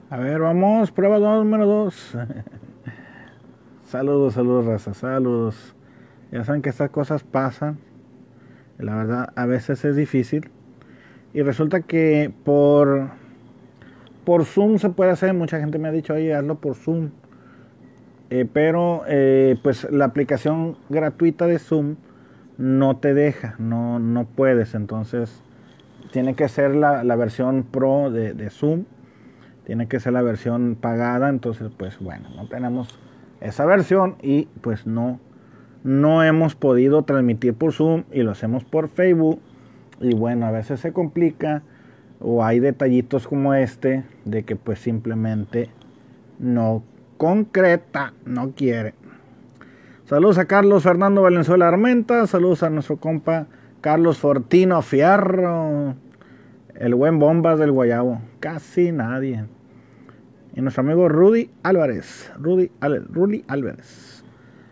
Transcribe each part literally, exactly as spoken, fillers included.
A ver, vamos, prueba dos, número dos. Saludos, saludos, raza, saludos. Ya saben que estas cosas pasan. La verdad, a veces es difícil. Y resulta que por, por Zoom se puede hacer. Mucha gente me ha dicho, oye, hazlo por Zoom. Eh, pero, eh, pues la aplicación gratuita de Zoom no te deja, no, no puedes. Entonces, tiene que ser la, la versión pro de, de Zoom. Tiene que ser la versión pagada. Entonces, pues bueno, no tenemos esa versión y pues no, no hemos podido transmitir por Zoom y lo hacemos por Facebook. Y bueno, a veces se complica o hay detallitos como este de que pues simplemente no concreta, no quiere. Saludos a Carlos Fernando Valenzuela Armenta, saludos a nuestro compa Carlos Fortino Fierro, el buen Bombas del Guayabo, casi nadie. Y nuestro amigo Rudy Álvarez, Rudy, Rudy Álvarez.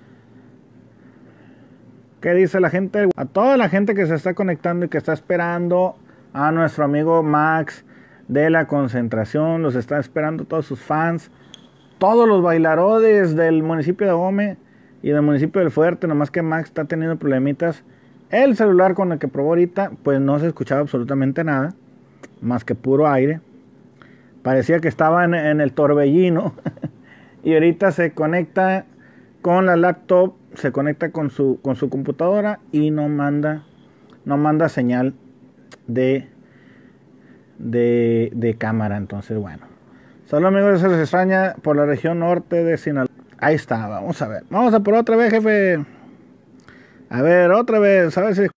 ¿Qué dice la gente? A toda la gente que se está conectando y que está esperando a nuestro amigo Max de la concentración, los está esperando todos sus fans, todos los bailarodes del municipio de Gómez y del municipio del Fuerte, nomás que Max está teniendo problemitas. El celular con el que probó ahorita, pues no se escuchaba absolutamente nada, más que puro aire. Parecía que estaba en, en el torbellino. Y ahorita se conecta con la laptop, se conecta con su, con su computadora y no manda, no manda señal de, de, de cámara. Entonces, bueno. Solo amigos, se les extraña por la región norte de Sinaloa. Ahí está, vamos a ver. Vamos a por otra vez, jefe. A ver, otra vez, a ver si...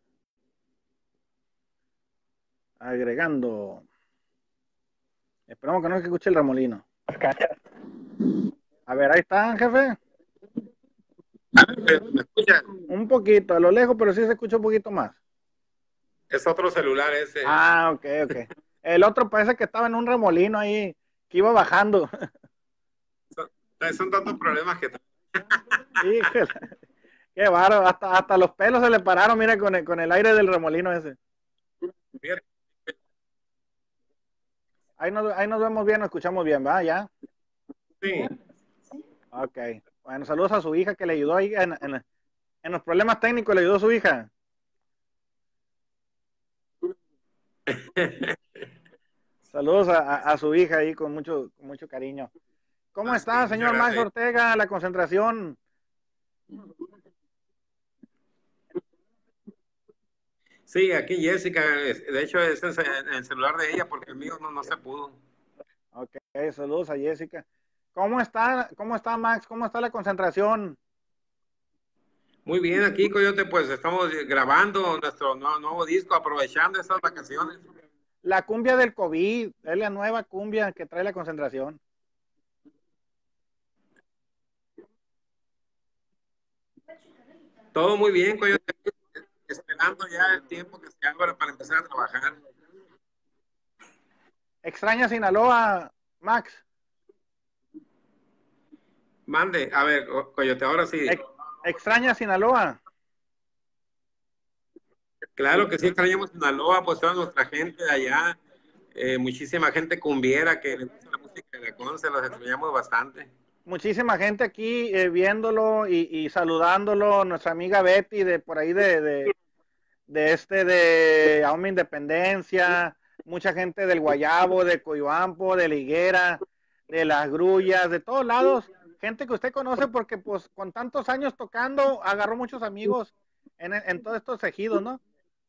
Agregando. Esperamos que no se escuche el remolino. A ver, ahí está, jefe. ¿Me escucha? Un poquito, a lo lejos, pero sí se escucha un poquito más. Es otro celular ese. Ah, ok, ok. El otro parece que estaba en un remolino ahí, que iba bajando. Son, son tantos problemas que... Híjole, qué bárbaro. Hasta, hasta los pelos se le pararon, mira, con el, con el aire del remolino ese. Ahí nos, ahí nos vemos bien, nos escuchamos bien, ¿va? ¿Ya? Sí. Ok. Bueno, saludos a su hija que le ayudó ahí en, en, en los problemas técnicos, le ayudó a su hija. Saludos a, a, a su hija ahí con mucho, con mucho cariño. ¿Cómo Ah, está, sí, muchas señor Max gracias. Ortega? La concentración. Sí, aquí Jessica, de hecho ese es el celular de ella porque el mío no, no se pudo. Ok, saludos a Jessica. ¿Cómo está, cómo está Max? ¿Cómo está la concentración? Muy bien, aquí Coyote, pues estamos grabando nuestro nuevo, nuevo disco, aprovechando estas vacaciones. La cumbia del COVID, es la nueva cumbia que trae la concentración. Todo muy bien, Coyote, esperando ya el tiempo que se abra para empezar a trabajar. ¿Extraña Sinaloa, Max? Mande, a ver, Coyote, ahora sí. ¿Ex ¿Extraña Sinaloa? Claro que sí, extrañamos Sinaloa, pues toda nuestra gente de allá, eh, muchísima gente cumbiera que le gusta la música de la Conce, los extrañamos bastante. Muchísima gente aquí eh, viéndolo y, y, saludándolo. Nuestra amiga Betty de por ahí de, de, de este de Auma Independencia, mucha gente del Guayabo, de Coyuampo, de la Higuera, de las Grullas, de todos lados, gente que usted conoce porque pues con tantos años tocando agarró muchos amigos en, en todos estos ejidos, ¿no?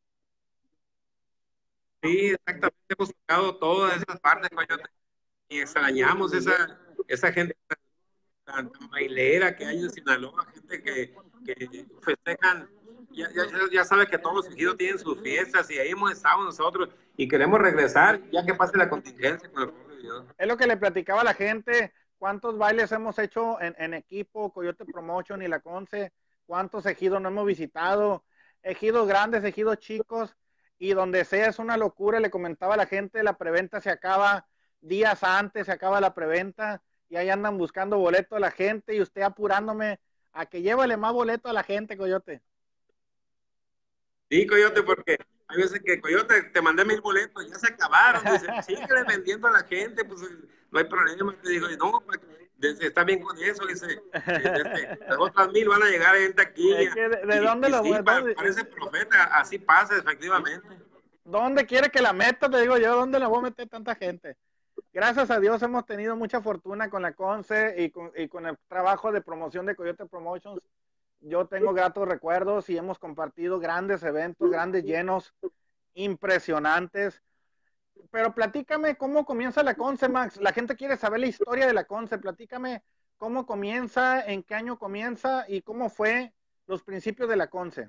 Sí, exactamente, hemos tocado todas esas partes, Coyote, y extrañamos esa, esa gente tan, tan bailera que hay en Sinaloa, gente que, que festejan, ya, ya, ya sabe que todos los ejidos tienen sus fiestas y ahí hemos estado nosotros y queremos regresar ya que pase la contingencia con el pueblo de Dios. Es lo que le platicaba a la gente, cuántos bailes hemos hecho en, en equipo, Coyote Promotion y la Conce, cuántos ejidos no hemos visitado, ejidos grandes, ejidos chicos, y donde sea es una locura. Le comentaba a la gente, la preventa se acaba días antes, se acaba la preventa, y ahí andan buscando boleto a la gente, y usted apurándome a que llévele más boleto a la gente, Coyote. Sí, Coyote, porque hay veces que Coyote, te mandé mil boletos, ya se acabaron. Dice, síguele vendiendo a la gente, pues no hay problema. Te digo, no, pues, está bien con eso. Dice, desde, las otras mil van a llegar en taquilla. ¿De, de y, dónde y lo sí, dónde, parece profeta, así pasa, efectivamente. ¿Dónde quiere que la meta? Te digo yo, ¿dónde la voy a meter tanta gente? Gracias a Dios hemos tenido mucha fortuna con la Conce y con, y con el trabajo de promoción de Coyote Promotions. Yo tengo gratos recuerdos y hemos compartido grandes eventos, grandes llenos, impresionantes. Pero platícame cómo comienza la Conce, Max. La gente quiere saber la historia de la Conce. Platícame cómo comienza, en qué año comienza y cómo fue los principios de la Conce.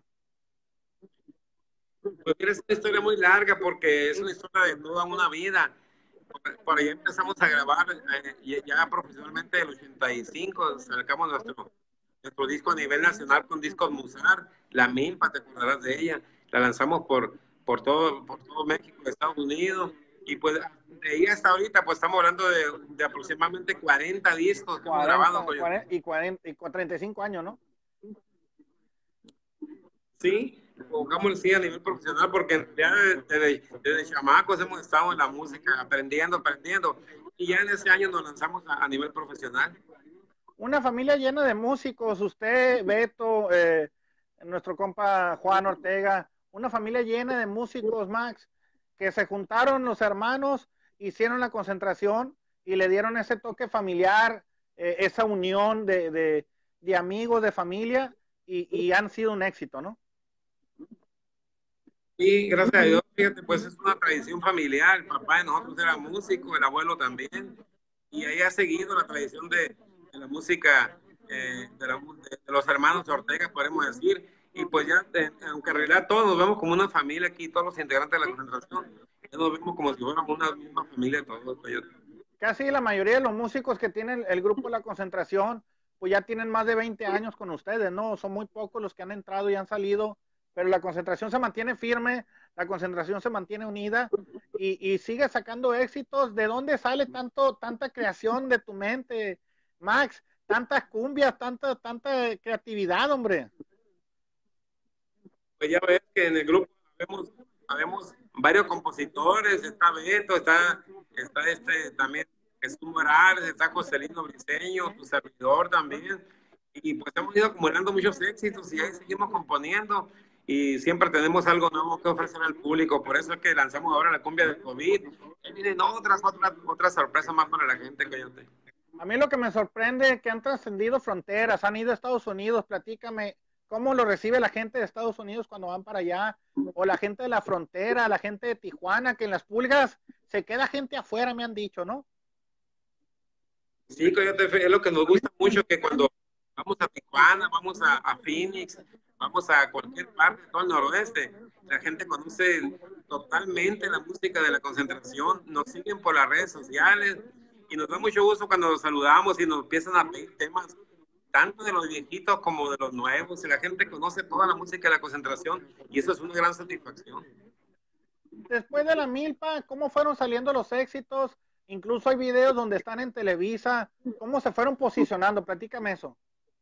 Pues mira, es una historia muy larga porque es una historia de toda una vida. Por, por ahí empezamos a grabar eh, ya profesionalmente en el ochenta y cinco, sacamos nuestro, nuestro disco a nivel nacional con Discos Musar, La Milpa, te acordarás de ella. La lanzamos por, por, todo, por todo México, Estados Unidos. Y pues de ahí hasta ahorita, pues estamos hablando de, de aproximadamente cuarenta discos que cuarenta, hemos grabado. cuarenta, y, cuarenta, y treinta y cinco años, ¿no? Sí, pongámoslo así a nivel profesional, porque ya desde, desde chamacos hemos estado en la música, aprendiendo, aprendiendo, y ya en ese año nos lanzamos a, a nivel profesional. Una familia llena de músicos, usted, Beto, eh, nuestro compa Juan Ortega, una familia llena de músicos, Max, que se juntaron los hermanos, hicieron la concentración y le dieron ese toque familiar, eh, esa unión de, de, de amigos, de familia, y, y han sido un éxito, ¿no? Y gracias a Dios, fíjate, pues es una tradición familiar. El papá de nosotros era músico, el abuelo también, y ahí ha seguido la tradición de, de la música eh, de, la, de, de los hermanos Ortega, podemos decir. Y pues ya, eh, aunque en realidad todos nos vemos como una familia aquí, todos los integrantes de la concentración, ya nos vemos como si fuéramos una misma familia todos. Casi la mayoría de los músicos que tienen el grupo La Concentración, pues ya tienen más de veinte años con ustedes, ¿no? Son muy pocos los que han entrado y han salido, pero la Concentración se mantiene firme, la Concentración se mantiene unida y, y sigue sacando éxitos. ¿De dónde sale tanto, tanta creación de tu mente, Max? Tantas cumbias, tanta, tanta creatividad, hombre. Pues ya ves que en el grupo habemos, habemos varios compositores, está Beto, está, está este también Jesús Morales, está Joselino Briceño, tu servidor también, y pues hemos ido acumulando muchos éxitos y ahí seguimos componiendo y siempre tenemos algo nuevo que ofrecer al público, por eso es que lanzamos ahora la cumbia del COVID, y vienen otras, otras, otras sorpresas más para la gente que yo tengo. A mí lo que me sorprende es que han trascendido fronteras, han ido a Estados Unidos, platícame, ¿cómo lo recibe la gente de Estados Unidos cuando van para allá? O la gente de la frontera, la gente de Tijuana, que en las pulgas se queda gente afuera, me han dicho, ¿no? Sí, Coyote, es lo que nos gusta mucho, que cuando vamos a Tijuana, vamos a, a Phoenix, vamos a cualquier parte de todo el noroeste, la gente conoce totalmente la música de la concentración, nos siguen por las redes sociales y nos da mucho gusto cuando nos saludamos y nos empiezan a pedir temas tanto de los viejitos como de los nuevos, y la gente conoce toda la música de la concentración y eso es una gran satisfacción. Después de la milpa, ¿cómo fueron saliendo los éxitos? Incluso hay videos donde están en Televisa, ¿cómo se fueron posicionando? Platícame eso.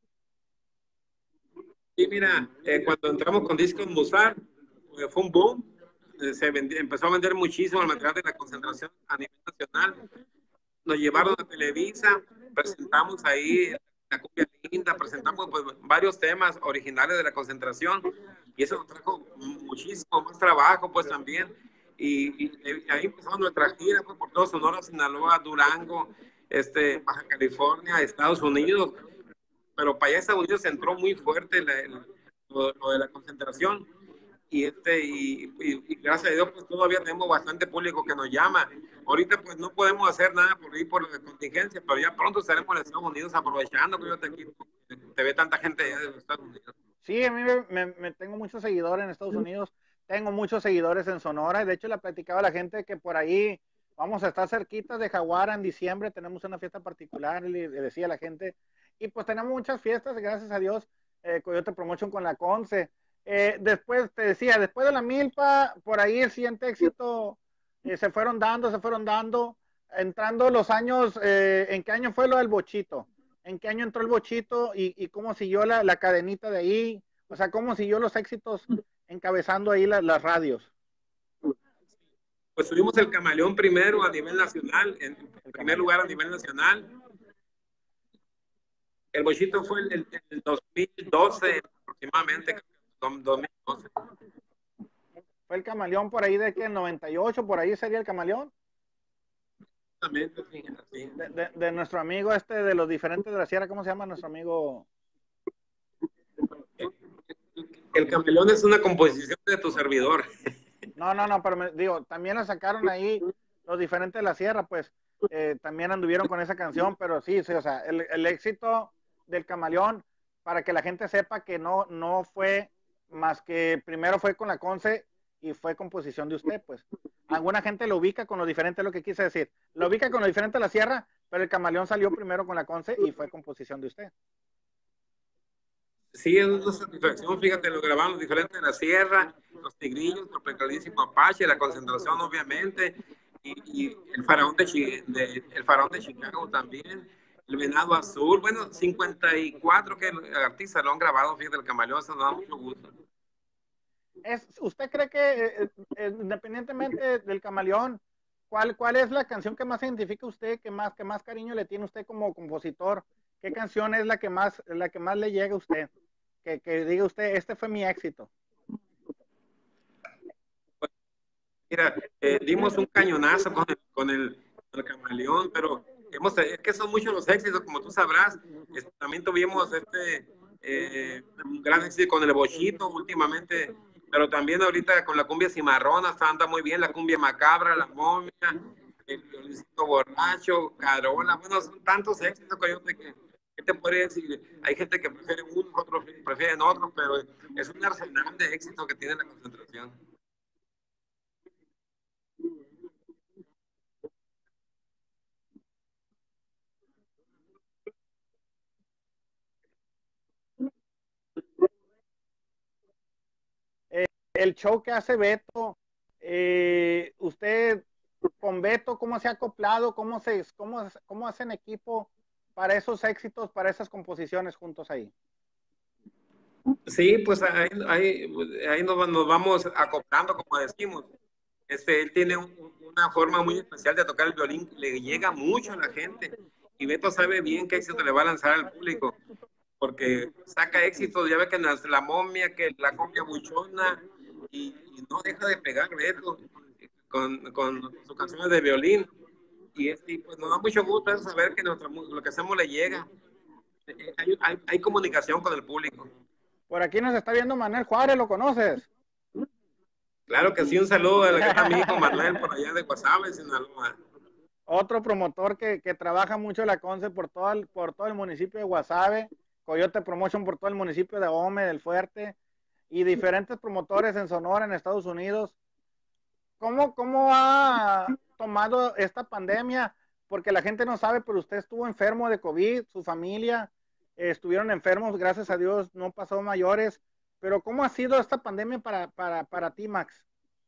Sí, mira, eh, cuando entramos con Discos Musar, eh, fue un boom, eh, se vendió, empezó a vender muchísimo el material de la concentración a nivel nacional, nos llevaron a Televisa, presentamos ahí la cumbia linda, presentamos pues, varios temas originales de la concentración y eso nos trajo muchísimo más trabajo pues también y, y, y ahí empezamos nuestra gira pues, por todo Sonora, Sinaloa, Durango, este, Baja California, Estados Unidos, pero para allá Estados Unidos entró muy fuerte la, la, lo, lo de la concentración y este y, y, y gracias a Dios pues todavía tenemos bastante público que nos llama. Ahorita pues no podemos hacer nada por ir por la contingencia, pero ya pronto estaremos en Estados Unidos aprovechando que yo te, aquí, te ve tanta gente allá de los Estados Unidos. Sí, a mí me, me, me tengo muchos seguidores en Estados Unidos, tengo muchos seguidores en Sonora y de hecho le platicaba a la gente que por ahí vamos a estar cerquitas de Jaguara en diciembre, tenemos una fiesta particular, le, le decía a la gente, y pues tenemos muchas fiestas, gracias a Dios, eh, Coyote Promotion con la Conce. Eh, después, te decía, después de la milpa, por ahí el siguiente éxito eh, se fueron dando, se fueron dando, entrando los años, eh, ¿en qué año fue lo del bochito? ¿En qué año entró el bochito y, y cómo siguió la, la cadenita de ahí? O sea, ¿cómo siguió los éxitos encabezando ahí la, las radios? Pues tuvimos el Camaleón primero a nivel nacional, en primer lugar a nivel nacional. El Bochito fue en el, el dos mil doce aproximadamente, dos mil doce. Fue el Camaleón por ahí de que en noventa y ocho, por ahí sería el Camaleón. Exactamente, sí, así. De, de, de nuestro amigo este de los diferentes de la sierra, ¿cómo se llama nuestro amigo? El Camaleón es una composición de tu servidor. No, no, no, pero me, digo, también la sacaron ahí los diferentes de la sierra, pues eh, también anduvieron con esa canción, pero sí, sí, o sea, el, el éxito del Camaleón, para que la gente sepa que no, no fue más que primero fue con la Conce y fue composición de usted, pues. Alguna gente lo ubica con lo diferente, es lo que quise decir. Lo ubica con lo diferente de la sierra, pero el Camaleón salió primero con la Conce y fue composición de usted. Sí, es una satisfacción, fíjate, lo grabamos diferente en la sierra, los tigrillos, el preclarísimo Apache, la concentración obviamente, y, y el, faraón de, de, el faraón de Chicago también, el venado azul, bueno, cincuenta y cuatro que artistas lo han grabado, fíjate, el Camaleón, eso nos da mucho gusto. Es, ¿Usted cree que eh, eh, independientemente del Camaleón, ¿cuál, cuál es la canción que más identifica usted, que más, que más cariño le tiene usted como compositor? ¿Qué canción es la que más, la que más le llega a usted? Que, que diga usted, este fue mi éxito. Mira, eh, dimos un cañonazo con el, con el, con el Camaleón, pero hemos, es que son muchos los éxitos, como tú sabrás. Es, también tuvimos este eh, un gran éxito con el Bochito últimamente, pero también ahorita con la cumbia cimarrona, está anda muy bien, la cumbia macabra, la momia, el violincito borracho, Carola, bueno, son tantos éxitos que, que ¿qué te podría decir? Hay gente que prefiere unos, otros prefieren otros, pero es un arsenal de éxito que tiene la concentración. Eh, el show que hace Beto, eh, usted con Beto, ¿cómo se ha acoplado? ¿Cómo, se, cómo, ¿Cómo hacen equipo para esos éxitos, para esas composiciones juntos ahí? Sí, pues ahí, ahí, ahí nos, nos, vamos acoplando, como decimos. Este, él tiene un, una forma muy especial de tocar el violín, le llega mucho a la gente y Beto sabe bien qué éxito le va a lanzar al público, porque saca éxitos, ya ve que la, la momia, que la copia buchona, y, y no deja de pegar Beto con, con sus canciones de violín. Y, es, y pues nos da mucho gusto saber que nuestro, lo que hacemos le llega. Hay, hay, hay comunicación con el público. Por aquí nos está viendo Manuel Juárez, ¿lo conoces? Claro que sí, un saludo al gran amigo Manuel por allá de Guasave, Sinaloa. Otro promotor que, que trabaja mucho la Conce por todo, el, por todo el municipio de Guasave, Coyote Promotion por todo el municipio de Ome, del Fuerte, y diferentes promotores en Sonora, en Estados Unidos. ¿Cómo, cómo ha tomado esta pandemia? Porque la gente no sabe, pero usted estuvo enfermo de COVID, su familia eh, estuvieron enfermos, gracias a Dios no pasó mayores, pero ¿cómo ha sido esta pandemia para, para, para ti, Max?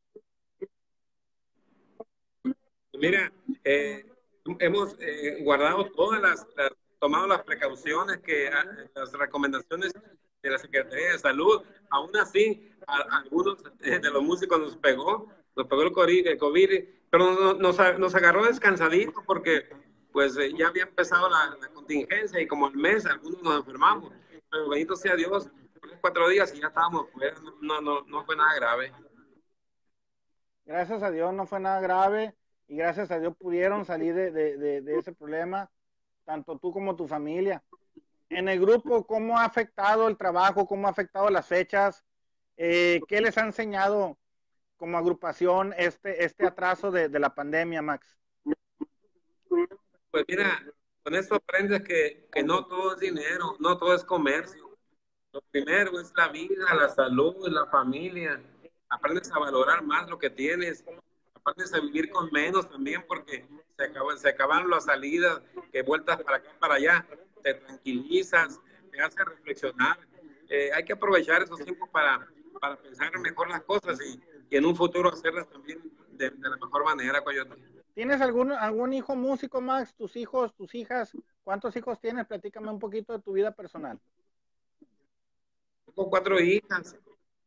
Mira, eh, hemos eh, guardado todas las, las, tomado las precauciones, que las recomendaciones de la Secretaría de Salud. Aún así, a, a algunos de los músicos nos pegó, nos pegó el COVID, el COVID pero nos, nos agarró descansaditos porque pues eh, ya había empezado la, la contingencia y como al mes algunos nos enfermamos. Pero bendito sea Dios, cuatro días y ya estábamos fuera, no, no, no fue nada grave. Gracias a Dios no fue nada grave y gracias a Dios pudieron salir de, de, de, de ese problema, tanto tú como tu familia. En el grupo, ¿cómo ha afectado el trabajo? ¿Cómo ha afectado las fechas? Eh, ¿Qué les ha enseñado como agrupación este, este atraso de, de la pandemia, Max? Pues mira, con esto aprendes que, que no todo es dinero, no todo es comercio. Lo primero es la vida, la salud, la familia. Aprendes a valorar más lo que tienes. Aprendes a vivir con menos también porque se acaban, se acaban las salidas, que vueltas para acá, para allá. Te tranquilizas, te hace reflexionar. Eh, hay que aprovechar esos tiempos para, para pensar mejor las cosas y, y en un futuro hacerlas también de, de la mejor manera, Coyote. ¿Tienes algún, algún hijo músico, Max? ¿Tus hijos, tus hijas? ¿Cuántos hijos tienes? Platícame un poquito de tu vida personal. Tengo cuatro hijas.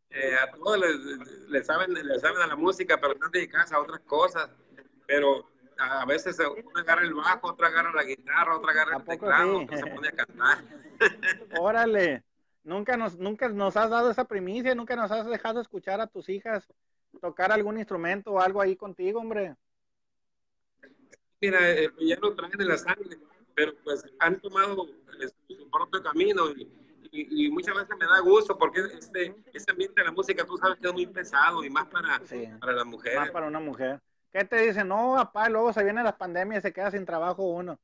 eh, a todos les, les saben, les saben a la música, pero están dedicadas a otras cosas. Pero a veces uno agarra el bajo, otro agarra la guitarra, otro agarra ¿A el poco teclado, sí? otro se pone a cantar. Órale, nunca nos, nunca nos has dado esa primicia, nunca nos has dejado escuchar a tus hijas tocar algún instrumento o algo ahí contigo, hombre. Mira, eh, ya lo traen en la sangre, pero pues han tomado eh, su propio camino y, y, y, muchas veces me da gusto porque este, este ambiente de la música, tú sabes que es muy pesado y más para, Sí, para las más mujeres. para una mujer. ¿Qué te dicen? No, papá, luego se vienen las pandemias y se queda sin trabajo uno.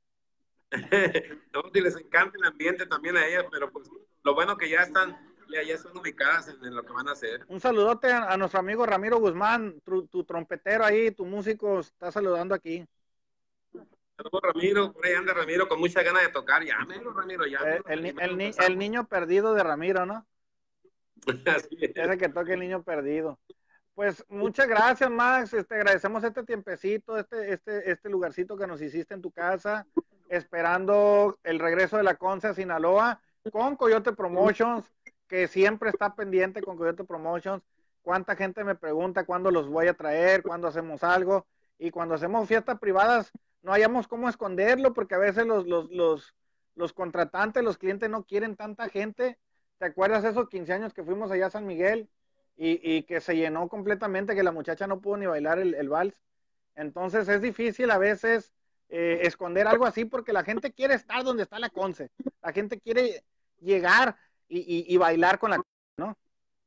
No, si les encanta el ambiente también a ellas, pero pues lo bueno que ya están, ya, ya están ubicadas en, en lo que van a hacer. Un saludote a, a nuestro amigo Ramiro Guzmán, tu, tu, trompetero ahí, tu músico, está saludando aquí. Saludos, Ramiro, por ahí anda Ramiro con muchas ganas de tocar. Llámelo, Ramiro, Eh, llámelo. el, el, el, el niño perdido de Ramiro, ¿no? Así es. Ese que toque el niño perdido. Pues muchas gracias, Max. Este, agradecemos este tiempecito, este, este, este lugarcito que nos hiciste en tu casa, esperando el regreso de la Conce a Sinaloa con Coyote Promotions, que siempre está pendiente con Coyote Promotions. Cuánta gente me pregunta cuándo los voy a traer, cuándo hacemos algo, y cuando hacemos fiestas privadas no hayamos cómo esconderlo, porque a veces los, los, los, los contratantes, los clientes no quieren tanta gente. ¿Te acuerdas esos quince años que fuimos allá a San Miguel? Y, y, que se llenó completamente, que la muchacha no pudo ni bailar el, el vals. Entonces es difícil a veces eh, esconder algo así porque la gente quiere estar donde está la Conce. La gente quiere llegar y, y, y bailar con la ¿no?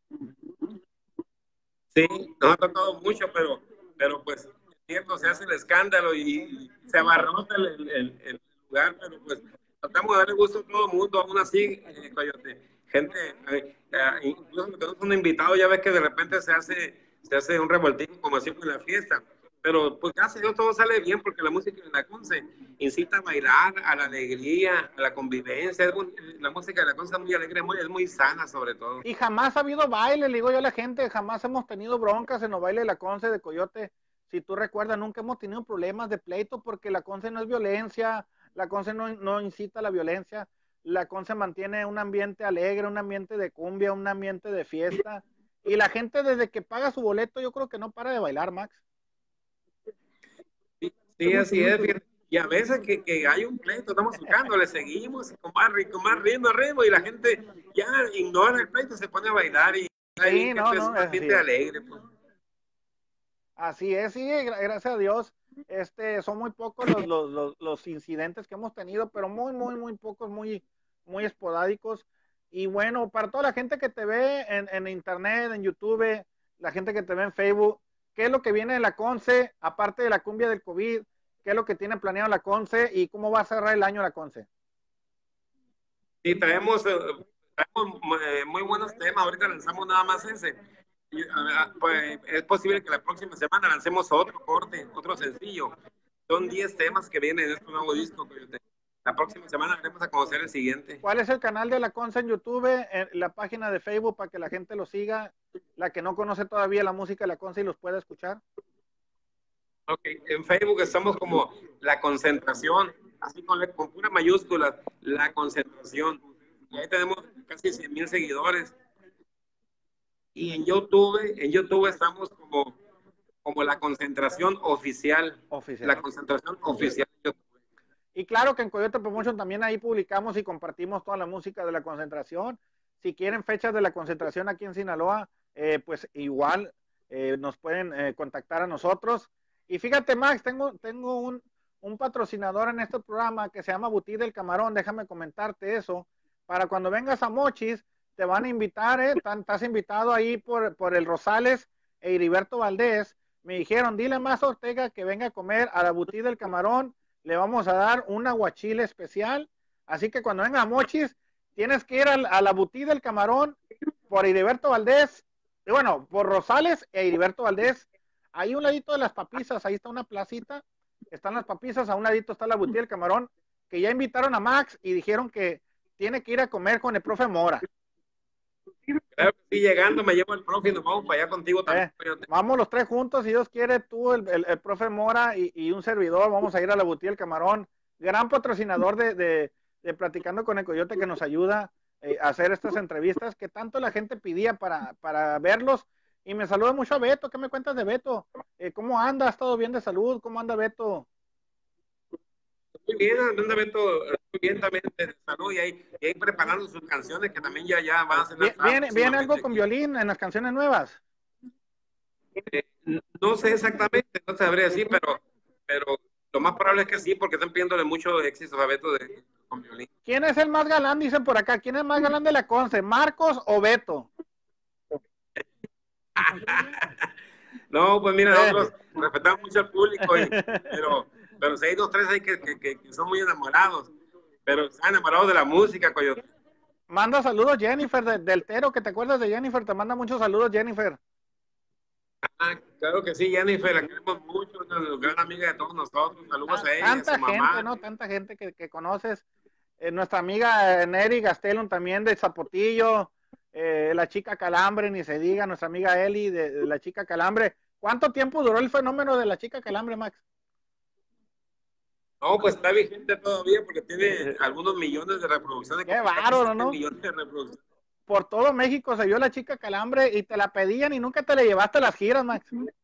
Sí, nos ha tocado mucho, pero, pero pues cierto, se hace el escándalo y se abarrota el, el, el lugar, pero pues tratamos de darle gusto a todo el mundo, aún así, eh, Coyote, gente, eh, eh, incluso cuando tenemos un invitado, ya ves que de repente se hace, se hace un revoltijo como siempre en la fiesta, pero pues gracias a Dios todo sale bien porque la música de la Conce incita a bailar, a la alegría, a la convivencia, es muy, la música de la Conce es muy alegre, muy, es muy sana sobre todo. Y jamás ha habido baile, le digo yo a la gente, jamás hemos tenido broncas en los bailes de la Conce de Coyote. Si tú recuerdas, nunca hemos tenido problemas de pleito porque la Conce no es violencia, la Conce no, no incita a la violencia, la Conce mantiene un ambiente alegre, un ambiente de cumbia, un ambiente de fiesta. Y la gente desde que paga su boleto yo creo que no para de bailar, Max. Sí, sí, así es. Fíjate. Y a veces que, que hay un pleito, estamos tocando, le seguimos con más, con más ritmo, ritmo, y la gente ya ignora el pleito, se pone a bailar y ahí Sí, no, es no, un así ambiente es. alegre. Pues. Así es, sí, gracias a Dios. Este, son muy pocos los, los, los, los incidentes que hemos tenido, pero muy, muy, muy pocos, muy, muy esporádicos. Y bueno, para toda la gente que te ve en, en internet, en YouTube, la gente que te ve en Facebook, ¿qué es lo que viene de la Conce, aparte de la cumbia del COVID? ¿Qué es lo que tiene planeado la Conce y cómo va a cerrar el año la Conce? Sí, traemos, eh, traemos eh, muy buenos temas, ahorita lanzamos nada más ese. Y, a, pues, es posible que la próxima semana lancemos otro corte, otro sencillo. Son diez temas que vienen en este nuevo disco. La próxima semana haremos a conocer el siguiente. ¿Cuál es el canal de la Conce en YouTube, en la página de Facebook para que la gente lo siga, la que no conoce todavía la música de la Conce y los pueda escuchar? Ok, en Facebook estamos como La Concentración, así con, con pura mayúscula, La Concentración. Y ahí tenemos casi cien mil seguidores. Y en YouTube, en YouTube estamos como, como La Concentración Oficial. Oficial. La Concentración Oficial. Y claro que en Coyote Promotion también ahí publicamos y compartimos toda la música de la concentración. Si quieren fechas de la concentración aquí en Sinaloa, eh, pues igual eh, nos pueden eh, contactar a nosotros. Y fíjate, Max, tengo, tengo un, un patrocinador en este programa que se llama Butí del Camarón. Déjame comentarte eso. Para cuando vengas a Mochis, te van a invitar, eh, estás invitado ahí por, por el Rosales e Heriberto Valdés. Me dijeron, dile a Más Ortega que venga a comer a la Butí del Camarón. Le vamos a dar un aguachile especial. Así que cuando venga a Mochis, tienes que ir a, a la Butí del Camarón por Heriberto Valdés, y bueno, por Rosales e Heriberto Valdés. Ahí un ladito de las papizas, ahí está una placita, están las papizas, a un ladito está la Butí del Camarón, que ya invitaron a Max y dijeron que tiene que ir a comer con el profe Mora. Claro que sí, llegando me llevo el profe y nos vamos para allá contigo también. Eh, vamos los tres juntos, si Dios quiere, tú, el, el, el profe Mora y, y, un servidor, vamos a ir a la Butí del Camarón, gran patrocinador de, de, de Platicando con el Coyote que nos ayuda eh, hacer estas entrevistas que tanto la gente pedía para, para verlos. Y me saluda mucho a Beto. ¿Qué me cuentas de Beto? Eh, ¿Cómo anda? ¿Ha estado bien de salud? ¿Cómo anda Beto? Muy bien, anda Beto, muy bien también de salud y ahí, y ahí preparando sus canciones que también ya, ya van a ser lanzadas ¿Viene, viene algo próximamente con aquí. violín en las canciones nuevas? Eh, no sé exactamente, no sabría decir, pero, pero lo más probable es que sí, porque están pidiéndole mucho éxito a Beto de, con violín. ¿Quién es el más galán? Dicen por acá. ¿Quién es el más galán de la Conce? ¿Marcos o Beto? No, pues mira, Eh. nosotros respetamos mucho al público, y, pero, pero si hay dos, tres ahí que, que, que, que son muy enamorados, pero están enamorados de la música, Coyote. Manda saludos Jennifer de, del Tero, que te acuerdas de Jennifer, te manda muchos saludos Jennifer. Ah, claro que sí, Jennifer, la queremos mucho, una gran amiga de todos nosotros. Saludos Tan, a ella, a su tanta gente, mamá. ¿no? Tanta gente que, que conoces. Eh, nuestra amiga Neri Gastelum también de Zapotillo, eh, la chica Calambre, ni se diga, nuestra amiga Eli de, de la chica Calambre. ¿Cuánto tiempo duró el fenómeno de la chica Calambre, Max? No, pues está vigente todavía porque tiene algunos millones de reproducciones, Qué como casi bárbaro, siete ¿no? millones de reproducciones. Por todo México se vio la chica Calambre y te la pedían y nunca te la llevaste a las giras, Max.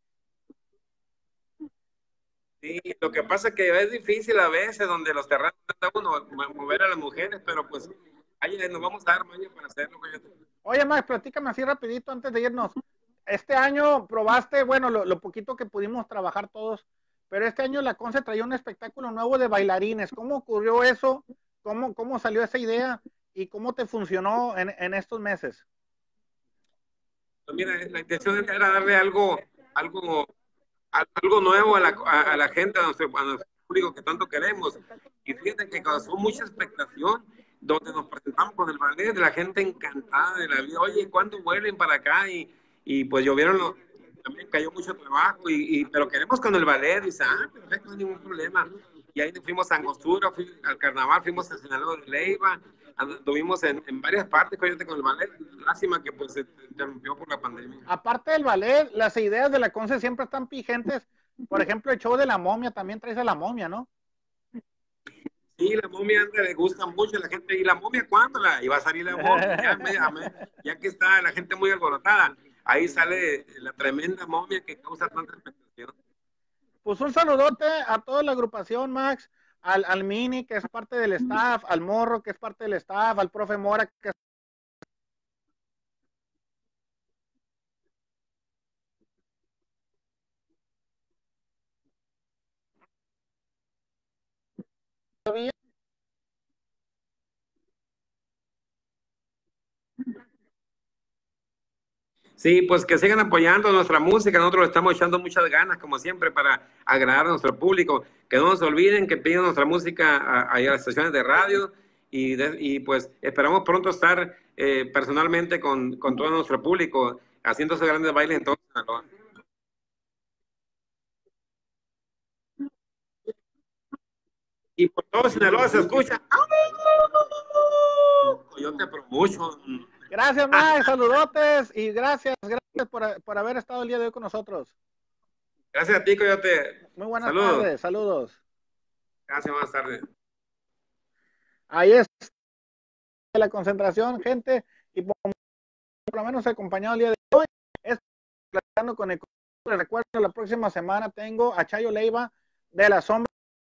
Sí, lo que pasa es que es difícil a veces donde los terrenos trata uno mover a las mujeres, pero pues ahí nos vamos a dar maña para hacerlo. Oye, Max, platícame así rapidito antes de irnos. Este año probaste, bueno, lo, lo poquito que pudimos trabajar todos, pero este año la Conce traía un espectáculo nuevo de bailarines. ¿Cómo ocurrió eso? ¿Cómo, cómo salió esa idea? ¿Y cómo te funcionó en, en estos meses? Pues mira, la intención era darle algo, algo, algo nuevo a la, a, a la gente, a nuestro, a nuestro público que tanto queremos. Y fíjate que causó mucha expectación, donde nos presentamos con el ballet, la gente encantada de la vida. Oye, ¿cuándo vuelven para acá? Y, y pues llovieron los, también cayó mucho trabajo, y, y, pero queremos con el ballet. Y dice, ah, perfecto, no hay ningún problema. Y ahí fuimos a Angostura, fui, al carnaval, fuimos a Sinaloa de Leiva, anduvimos en, en varias partes, con el ballet. Lástima que pues se interrumpió por la pandemia. Aparte del ballet, las ideas de la Conce siempre están vigentes. Por ejemplo, el show de la momia, también traes a la momia, ¿no? Sí, la momia anda, le gusta mucho a la gente. ¿Y la momia cuándo la iba a salir la momia? Ya, me, me, ya que está la gente muy alborotada, ahí sale la tremenda momia que causa tanta expectación. Pues un saludote a toda la agrupación, Max, al, al Mini, que es parte del staff, al Morro, que es parte del staff, al profe Mora, que es todavía. Sí, pues que sigan apoyando nuestra música. Nosotros le estamos echando muchas ganas, como siempre, para agradar a nuestro público. Que no nos olviden que piden nuestra música a, a las estaciones de radio. Y, de, y pues esperamos pronto estar eh, personalmente con, con todo nuestro público, haciendo esos grandes bailes en todo Sinaloa. Y por todo Sinaloa se escucha. Coyote Promotion. Gracias, Max, saludotes y gracias, gracias por, por haber estado el día de hoy con nosotros. Gracias a ti, Coyote. Muy buenas Saludos. tardes, saludos. Gracias, buenas tardes. Ahí es la concentración, gente, y por, por lo menos acompañado el día de hoy, es platicando con el. Les recuerdo, la próxima semana tengo a Chayo Leiva de la Sombra,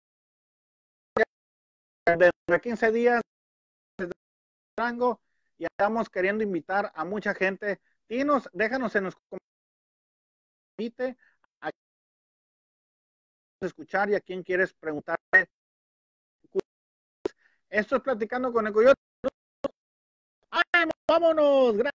de quince días de rango, y estamos queriendo invitar a mucha gente. Dinos, déjanos en los comentarios a escuchar y a quién quieres preguntarle. Esto es Platicando con el Coyote. ¡Ay, vámonos! Gracias.